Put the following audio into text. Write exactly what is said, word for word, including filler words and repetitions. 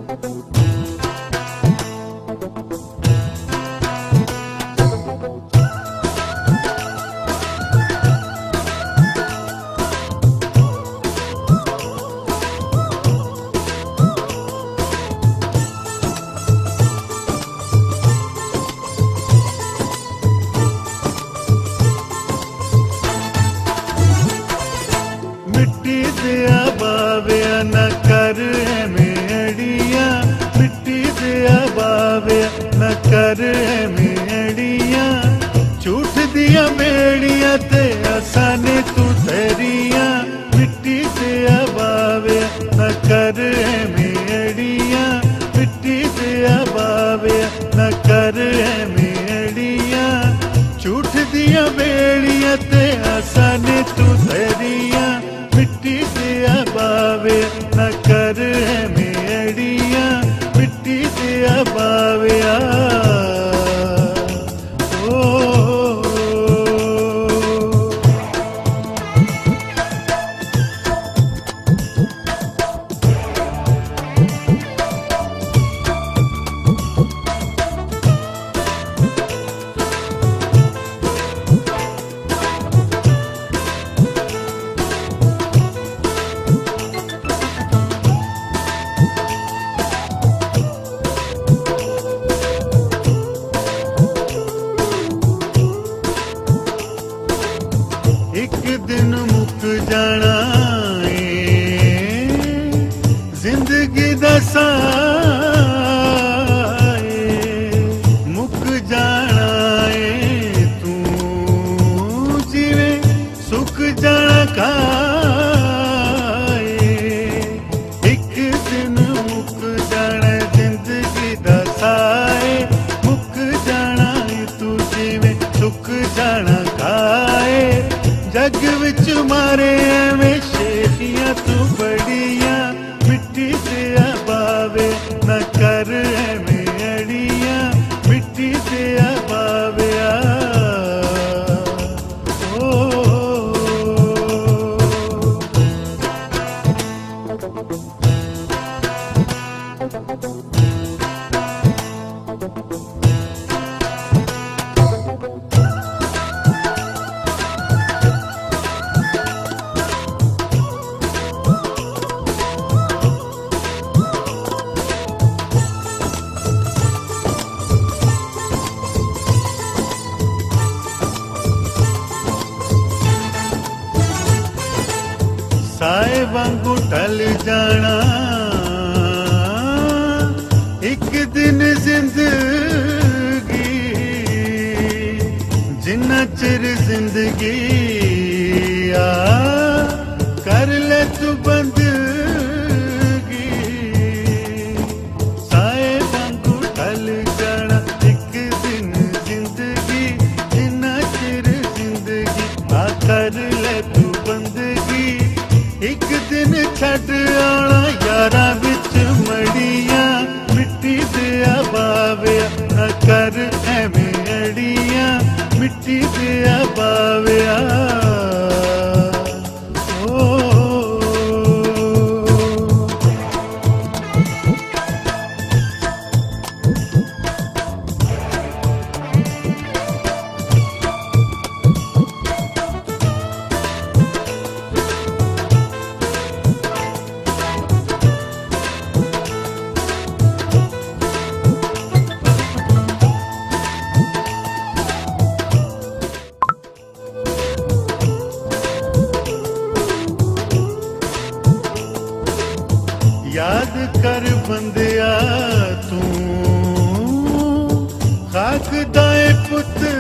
मिट्टी दिया बाविया न कर मेड़िया, मिट्टी दिया बाविया न कर मेड़िया, झूठ दिया मेड़िया ते आसाने तू तेरिया। मिट्टी दिया बाविया न कर मेड़िया, मिट्टी दिया बाविया न कर मेड़िया, झूठ दिया मेड़िया ते आसाने तू तेरिया। मिट्टी दिया बावे न कर मेड़िया, मिट्टी दिया बाविया ओ। एक दिन मुक जाना है जिंदगी दसा, मुक जाना है तू जीवे सुख जाना खाए। एक दिन मुक जाना जिंदगी दसा, मुक जाना तू जीवे सुख जाना खाए। जग विच मारे एवें शेखियां तू बड़िया, मिट्टी दिया बावे न कर मेड़िया, मिट्टी दिया बाविया ओ। साए वांगू टल जाना एक दिन जिंदगी, जिन्ना चिर जिंदगी आ कर ले तू बंदगी। साए वांगू टल जाना एक दिन जिंदगी, जिन्ना चिर जिंदगी आ कर ले तू बंदगी। एक दिन छड़ आना यारा बिच मड़िया, मिट्टी दिया बाविया न कर मेड़िया, मिट्टी दिया बाविया ओ। याद कर बंदिया तू खाक दाए पुत